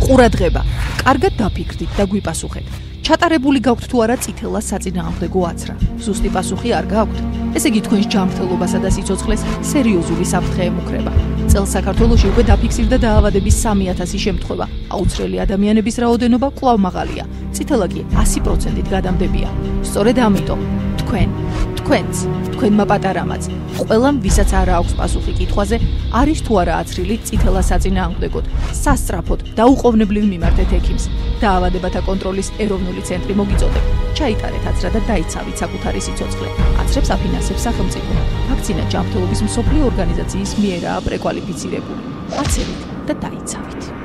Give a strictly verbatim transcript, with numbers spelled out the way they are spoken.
ყურადღება, კარგად დაფიქრდით და გვიპასუხეთ. ჩატარებული გაქვთ თუ არა წითელა საწინააღმდეგო აცრა? ზუსტი პასუხი არ გაქვთ? ესე იგი თქვენს ჯანმრთელობასა და სიცოცხლეს სერიოზული საფრთხე ემუქრება. წელს საქართველოში უკვე დაფიქსირდა დაავადების სამი ათასი შემთხვევა. აუცრელი ადამიანების რაოდენობა კვლავ მაღალია. წითელა კი ასი პროცენტით გადამდებია. სწორედ ამიტომ თქვენ, თქვენც, თქვენმა პატარამაც, ყველამ ვისაც არა აქვს პასუხი კითხვაზე, არის თუ არა აცრილი წითელა საწინააღმდეგოდ, სასწრაფოდ და უყოვნებლივ მიმართეთ ექიმს. დაავადებათა კონტროლის ეროვნული ცენტრი მოგიწოდებ. ჩაიტარეთ აცრა და დაიცავით საკუთარი სიცოცხლე. აცრებს აფინანსებს სახელმწიფო. ვაქცინა ჯანმრთელობის მსოფლიო ორგანიზაციის მიერაა პრეკვალიფიცირებული. აცერით და დაიცავით.